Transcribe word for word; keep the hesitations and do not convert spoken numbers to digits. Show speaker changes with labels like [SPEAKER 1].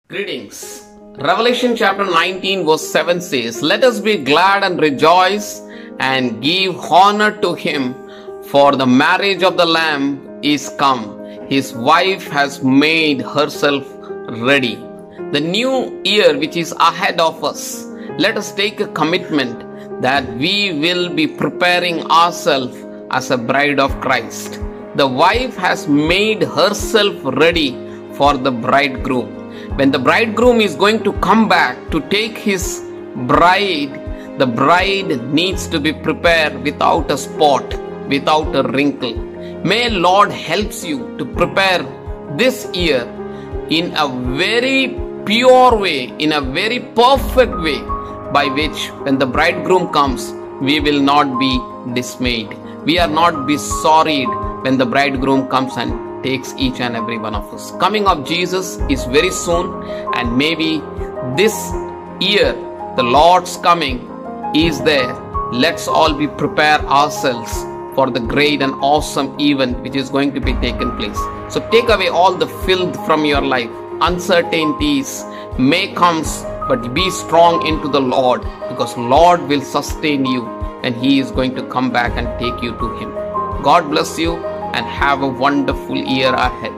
[SPEAKER 1] Greetings. Revelation chapter nineteen verse seven says, "Let us be glad and rejoice and give honor to him, for the marriage of the Lamb is come. His wife has made herself ready." The new year which is ahead of us, let us take a commitment that we will be preparing ourselves as a bride of Christ. The wife has made herself ready for the bridegroom. When the bridegroom is going to come back to take his bride, the bride needs to be prepared without a spot, without a wrinkle. May Lord helps you to prepare this year in a very pure way, in a very perfect way, by which when the bridegroom comes, we will not be dismayed. We are not be sorry when the bridegroom comes and takes each and every one of us. Coming of Jesus is very soon, and maybe this year the Lord's coming is there. Let's all be prepare ourselves for the great and awesome event which is going to be taken place. So take away all the filth from your life. Uncertainties may comes, but be strong into the Lord, because Lord will sustain you and he is going to come back and take you to him. God bless you and have a wonderful year ahead.